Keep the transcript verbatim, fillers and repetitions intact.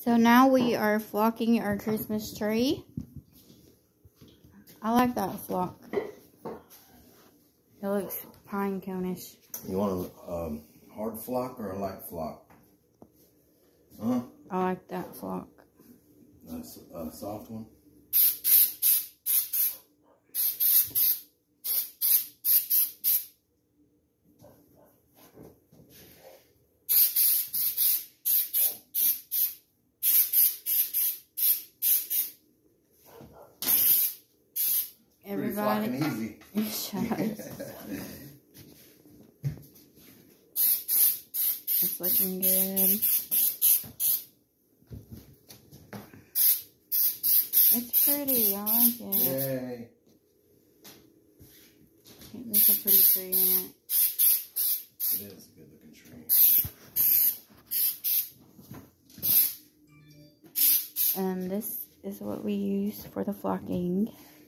So now we are flocking our Christmas tree. I like that flock. It looks pine cone-ish. You want a um, hard flock or a light flock? Huh? I like that flock. That's a soft one. Everybody, easy. Shut up. It's looking good. It's pretty. I like it. Yay! There's a pretty tree in it. It is a good looking tree. And this is what we use for the flocking.